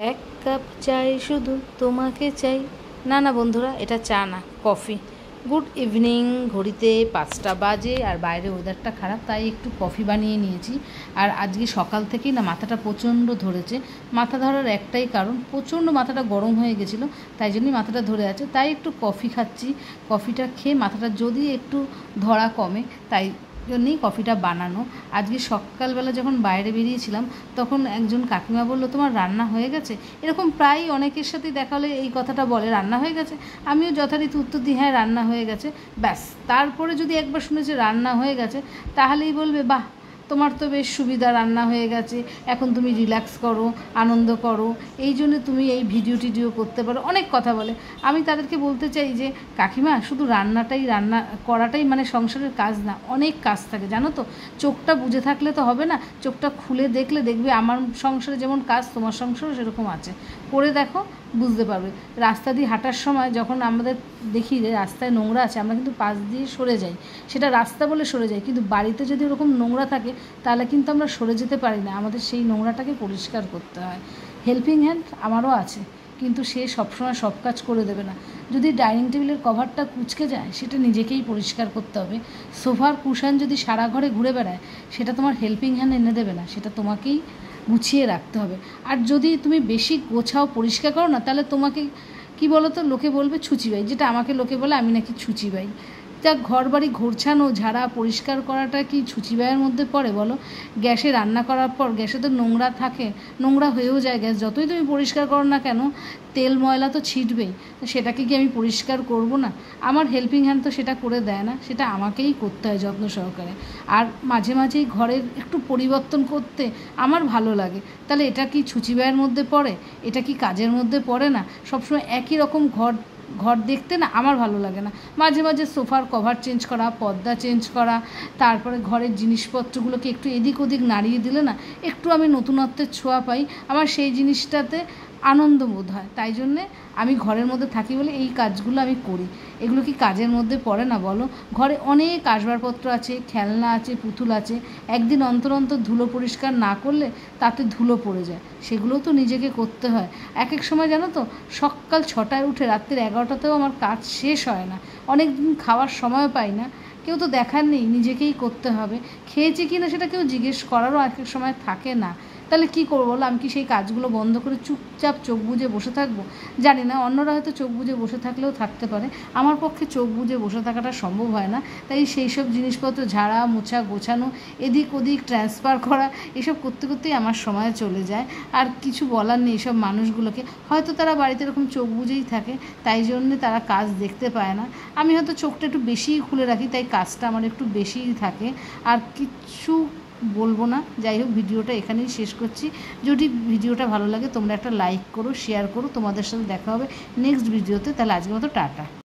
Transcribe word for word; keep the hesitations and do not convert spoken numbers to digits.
এক কাপ চাই শুধু তোমাকে চাই। না না বন্ধুরা, এটা চা না, কফি। Good evening. ঘড়িতে পাঁচটা বাজে আর বাইরে ওয়েদারটা খারাপ, তাই একটু কফি বানিয়ে নিয়েছি। আর আজকে সকাল থেকেই না মাথাটা প্রচণ্ড ধরেছে। মাথা ধরার একটাই কারণ, প্রচণ্ড মাথাটা গরম হয়ে গেছিলো, তাই জন্যই মাথাটা ধরে আছে। তাই একটু কফি খাচ্ছি। কফিটা খেয়ে মাথাটা যদি একটু ধরা কমে, তাই জন্যেই কফিটা বানানো। আজকে সকালবেলা যখন বাইরে বেরিয়েছিলাম, তখন একজন কাকিমা বলল, তোমার রান্না হয়ে গেছে? এরকম প্রায় অনেকের সাথে দেখা হলে এই কথাটা বলে, রান্না হয়ে গেছে। আমিও যথারীতি উত্তর দিই, হ্যাঁ রান্না হয়ে গেছে। ব্যাস, তারপরে যদি একবার শুনেছে রান্না হয়ে গেছে, তাহলেই বলবে, বাহ তোমার তো বেশ সুবিধা, রান্না হয়ে গেছে, এখন তুমি রিল্যাক্স করো, আনন্দ করো, এই জন্য তুমি এই ভিডিও টিডিও করতে পারো, অনেক কথা বলে। আমি তাদেরকে বলতে চাই যে কাকিমা, শুধু রান্নাটাই রান্না করাটাই মানে সংসারের কাজ না, অনেক কাজ থাকে জানো তো। চোখটা বুঝে থাকলে তো হবে না, চোখটা খুলে দেখলে দেখবে আমার সংসারে যেমন কাজ, তোমার সংসারও সেরকম আছে। করে দেখো, বুঝতে পারবে। রাস্তা দিয়ে হাঁটার সময় যখন আমাদের দেখি যে রাস্তায় নোংরা আছে, আমরা কিন্তু পাশ দিয়ে সরে যাই, সেটা রাস্তা বলে সরে যাই। কিন্তু বাড়িতে যদি ওরকম নোংরা থাকে, তাহলে কিন্তু আমরা সরে যেতে পারি না, আমাদের সেই নোংরাটাকে পরিষ্কার করতে হয়। হেল্পিং হ্যান্ড আমারও আছে, কিন্তু সে সবসময় সব কাজ করে দেবে না। যদি ডাইনিং টেবিলের কভারটা কুঁচকে যায়, সেটা নিজেকেই পরিষ্কার করতে হবে। সোফার কুশন যদি সারা ঘরে ঘুরে বেড়ায়, সেটা তোমার হেল্পিং হ্যান্ড এনে দেবে না, সেটা তোমাকেই গুছিয়ে রাখতে হবে। আর যদি তুমি বেশি গোছাও, পরিষ্কার করো না, তাহলে তোমাকে কি বলো তো, লোকে বলবে ছুচিবাই, যেটা আমাকে লোকে বলে আমি নাকি ছুচিবাই। তা ঘর বাড়ি ঘোরছানো, ঝাড়া, পরিষ্কার করাটা কি ছুচিবাইয়ের মধ্যে পড়ে বলো? গ্যাসে রান্না করার পর গ্যাসে তো নোংরা থাকে, নোংরা হয়েও যায় গ্যাস, যতই তুমি পরিষ্কার করো না কেন, তেল ময়লা তো ছিটবেই। তো সেটাকে কি আমি পরিষ্কার করব না? আমার হেল্পিং হ্যান্ড তো সেটা করে দেয় না, সেটা আমাকেই করতে হয় যত্ন সহকারে। আর মাঝে মাঝেই ঘরের একটু পরিবর্তন করতে আমার ভালো লাগে। তাহলে এটা কি ছুচিবাইয়ের মধ্যে পড়ে? এটা কি কাজের মধ্যে পড়ে না? সবসময় একই রকম ঘর ঘর দেখতে না আমার ভালো লাগে না। মাঝে মাঝে সোফার কভার চেঞ্জ করা, পর্দা চেঞ্জ করা, তারপরে ঘরের জিনিসপত্রগুলোকে একটু এদিক ওদিক নাড়িয়ে দিলে না একটু আমি নতুনত্বের ছোঁয়া পাই, আমার সেই জিনিসটাতে আনন্দ বোধ হয়। তাই জন্যে আমি ঘরের মধ্যে থাকি বলে এই কাজগুলো আমি করি। এগুলো কি কাজের মধ্যে পড়ে না বলো? ঘরে অনেক আসবাবপত্র আছে, খেলনা আছে, পুতুল আছে, একদিন অন্তর অন্তর ধুলো পরিষ্কার না করলে তাতে ধুলো পড়ে যায়, সেগুলোও তো নিজেকে করতে হয়। এক এক সময় জানো তো, সকাল ছটায় উঠে রাত্রির এগারোটাতেও আমার কাজ শেষ হয় না, অনেক দিন খাওয়ার সময় পাই না। কেউ তো দেখার নেই, নিজেকেই করতে হবে। খেয়েছি কি না সেটা কেউ জিজ্ঞেস করারও এক এক সময় থাকে না। তাহলে কী করবো বলো? আমি কি সেই কাজগুলো বন্ধ করে চুপচাপ চোখ বুজে বসে থাকবো? জানি না, অন্যরা হয়তো চোখ বুজে বসে থাকলেও থাকতে পারে, আমার পক্ষে চোখ বুজে বসে থাকাটা সম্ভব হয় না। তাই সেই সব জিনিসপত্র ঝাড়া, মোছা, গোছানো, এদিক ওদিক ট্রান্সফার করা, এসব করতে করতেই আমার সময় চলে যায়। আর কিছু বলার নেই সব মানুষগুলোকে, হয়তো তারা বাড়িতে এরকম চোখ বুজেই থাকে, তাই জন্যে তারা কাজ দেখতে পায় না। আমি হয়তো চোখটা একটু বেশিই খুলে রাখি, তাই কাজটা আমার একটু বেশিই থাকে। আর কিছু বলবো না। যাই হোক, ভিডিওটা এখানেই শেষ করছি। যদি ভিডিওটা ভালো লাগে, তোমরা একটা লাইক করো, শেয়ার করো। তোমাদের সাথে দেখা হবে নেক্সট ভিডিওতে। তাহলে আজকের মতো টাটা।